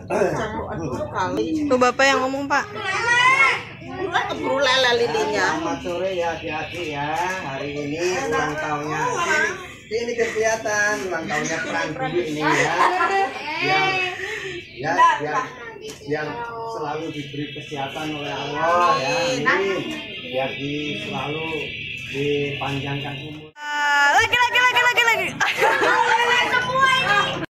Tuh Bapak yang ngomong Pak. Keburu lele lilinnya. Selamat sore ya adik-adik ya. Hari ini ulang tahunnya. Ini kelihatan ulang tahunnya Perang dulu ini ya. Yang selalu diberi kesehatan oleh Allah ya. Ini biar selalu dipanjangkan umur.